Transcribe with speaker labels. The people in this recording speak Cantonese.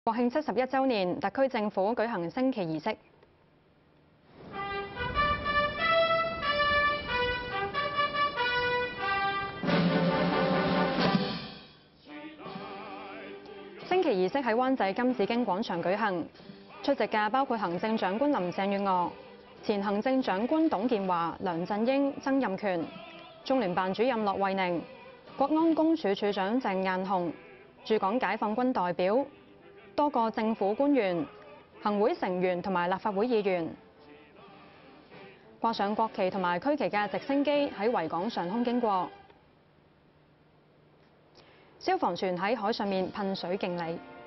Speaker 1: 國慶71週年，特區政府舉行升旗儀式。升旗儀式喺灣仔金紫荊廣場舉行，出席嘅包括行政長官林鄭月娥、前行政長官董建華、梁振英、曾蔭權、中聯辦主任駱惠寧、國安公署署長鄭雁雄、駐港解放軍代表、多個政府官員、行會成員同埋立法會議員。掛上國旗同埋區旗嘅直升機喺維港上空經過，消防船喺海上面噴水敬禮。